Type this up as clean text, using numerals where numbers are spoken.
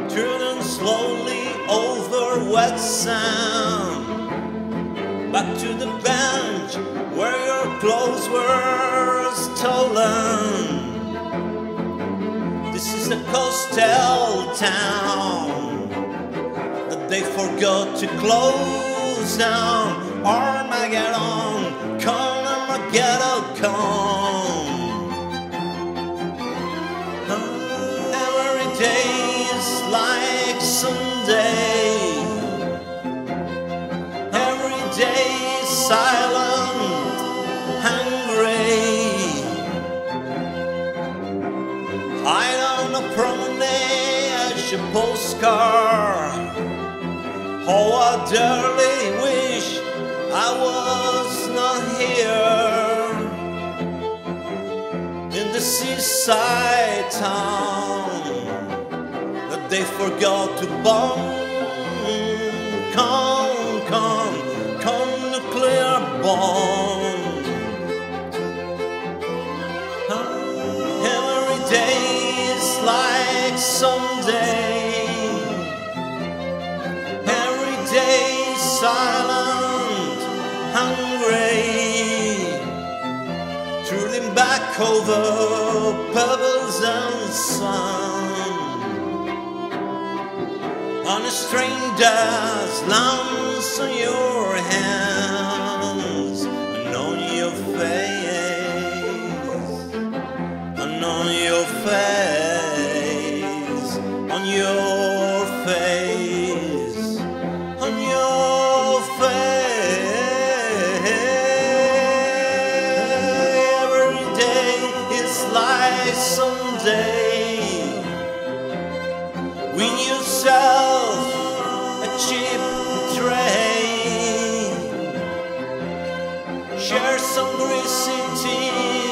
turning slowly over wet sand, back to the bench where your clothes were stolen. This is a coastal town that they forgot to close down. Armageddon, come Armageddon, come. Every day is like Sunday. Every day is silent, hungry. Hide on a promenade as your postcard. Oh, I dearly wish I was not here in the seaside town that they forgot to bomb. Come, come, come, nuclear bomb. Every day is like Sunday. Every day is silent, hungry, trudging back over pebbles and sun, on a string that lands on your hands and on your face, and on your face, on your face, on your face. Like someday, win yourself a cheap train, share some greasy tea